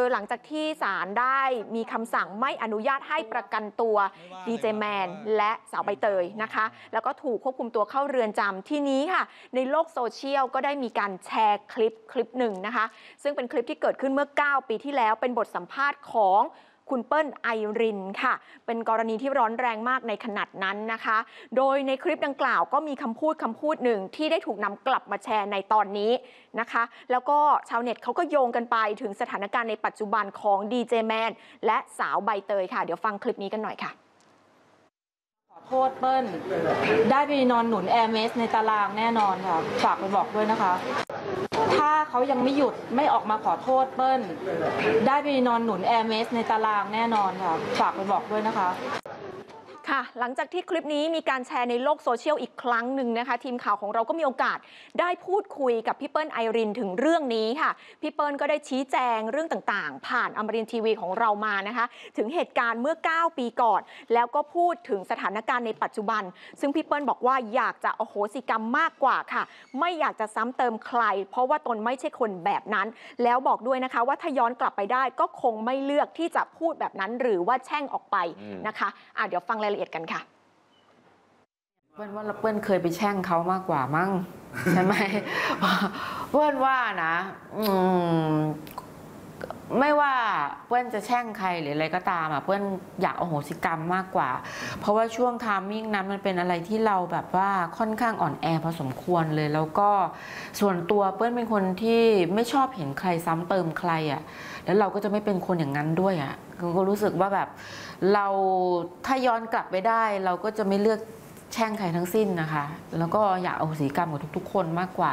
หลังจากที่ศาลได้มีคำสั่งไม่อนุญาตให้ประกันตัวดีเจแมนและสาวใบเตยนะคะแล้วก็ถูกควบคุมตัวเข้าเรือนจำทีนี้ค่ะในโลกโซเชียลก็ได้มีการแชร์คลิปหนึ่งนะคะซึ่งเป็นคลิปที่เกิดขึ้นเมื่อ9 ปีที่แล้วเป็นบทสัมภาษณ์ของคุณเปิ้ลไอรินค่ะเป็นกรณีที่ร้อนแรงมากในขณะนั้นนะคะโดยในคลิปดังกล่าวก็มีคำพูดหนึ่งที่ได้ถูกนำกลับมาแชร์ในตอนนี้นะคะแล้วก็ชาวเน็ตเขาก็โยงกันไปถึงสถานการณ์ในปัจจุบันของดีเจแมนและสาวใบเตยค่ะเดี๋ยวฟังคลิปนี้กันหน่อยค่ะขอโทษเปิ้ลได้ไปนอนหนุนแอร์เมสในตารางแน่นอนค่ะฝากไปบอกด้วยนะคะถ้าเขายังไม่หยุดไม่ออกมาขอโทษเปิ้ลได้ไปนอนหนุนแอร์เมสในตารางแน่นอนค่ะฝากไปบอกด้วยนะคะค่ะหลังจากที่คลิปนี้มีการแชร์ในโลกโซเชียลอีกครั้งหนึ่งนะคะทีมข่าวของเราก็มีโอกาสได้พูดคุยกับพี่เปิ้ลไอรินถึงเรื่องนี้ค่ะพี่เปิ้ลก็ได้ชี้แจงเรื่องต่างๆผ่านอมรินทร์ทีวีของเรามานะคะถึงเหตุการณ์เมื่อ9 ปีก่อนแล้วก็พูดถึงสถานการณ์ในปัจจุบันซึ่งพี่เปิ้ลบอกว่าอยากจะอโหสิกรรมมากกว่าค่ะไม่อยากจะซ้ำเติมใครเพราะว่าตนไม่ใช่คนแบบนั้นแล้วบอกด้วยนะคะว่าถ้าย้อนกลับไปได้ก็คงไม่เลือกที่จะพูดแบบนั้นหรือว่าแช่งออกไปนะคะเดี๋ยวฟังรายละเอียดกันค่ะเปิ้ลว่าเปิ้ลเคยไปแช่งเขามากกว่ามั้งใช่ไหมเปิ้ลว่านะไม่ว่าเปิ้ลจะแช่งใครหรืออะไรก็ตามเปิ้ลอยากอโหสิกรรมมากกว่าเพราะว่าช่วงไทมิ่งนั้นมันเป็นอะไรที่เราแบบว่าค่อนข้างอ่อนแอพอสมควรเลยแล้วก็ส่วนตัวเปิ้ลเป็นคนที่ไม่ชอบเห็นใครซ้ำเติมใครแล้วเราก็จะไม่เป็นคนอย่างนั้นด้วยก็รู้สึกว่าแบบเราถ้าย้อนกลับไปได้เราก็จะไม่เลือกแช่งใครทั้งสิ้นนะคะแล้วก็อยากอโหสิกรรมกับทุกๆคนมากกว่า